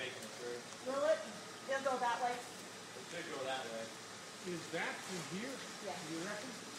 making it through. Will it? It'll go that way? It should go that way. Is that from here? Yeah. You reckon?